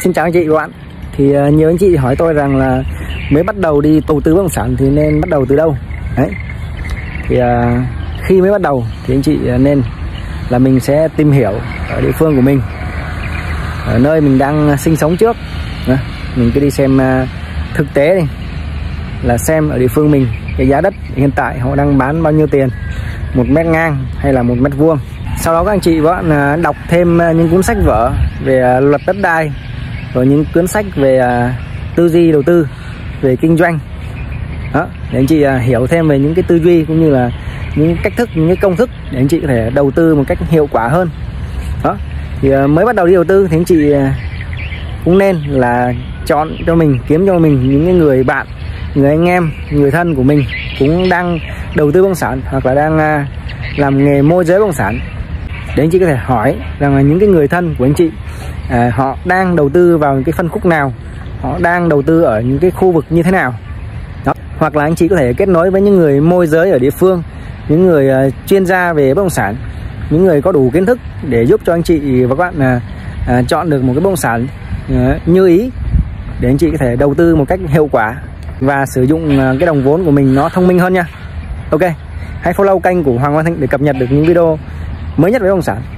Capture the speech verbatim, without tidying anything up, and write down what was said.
Xin chào anh chị và bạn. Thì uh, nhiều anh chị hỏi tôi rằng là mới bắt đầu đi đầu tư bất động sản thì nên bắt đầu từ đâu. Đấy. Thì uh, khi mới bắt đầu thì anh chị uh, nên là mình sẽ tìm hiểu ở địa phương của mình, ở nơi mình đang sinh sống trước. Đó. Mình cứ đi xem uh, thực tế đi, là xem ở địa phương mình cái giá đất hiện tại họ đang bán bao nhiêu tiền một mét ngang hay là một mét vuông. Sau đó các anh chị và bạn đọc thêm những cuốn sách vở về luật đất đai, rồi những cuốn sách về tư duy đầu tư, về kinh doanh. Đó, để anh chị hiểu thêm về những cái tư duy cũng như là những cách thức, những cái công thức để anh chị có thể đầu tư một cách hiệu quả hơn. Đó, thì mới bắt đầu đi đầu tư thì anh chị cũng nên là chọn cho mình, kiếm cho mình những cái người bạn, người anh em, người thân của mình cũng đang đầu tư bất động sản hoặc là đang làm nghề môi giới bất động sản, để anh chị có thể hỏi rằng là những cái người thân của anh chị à, họ đang đầu tư vào cái phân khúc nào, họ đang đầu tư ở những cái khu vực như thế nào. Đó. Hoặc là anh chị có thể kết nối với những người môi giới ở địa phương, những người uh, chuyên gia về bất động sản, những người có đủ kiến thức để giúp cho anh chị và các bạn uh, uh, chọn được một cái bất động sản uh, như ý, để anh chị có thể đầu tư một cách hiệu quả và sử dụng uh, cái đồng vốn của mình nó thông minh hơn nha. Ok, hãy follow kênh của Hoàng Văn Thịnh để cập nhật được những video mới nhất về bất động sản.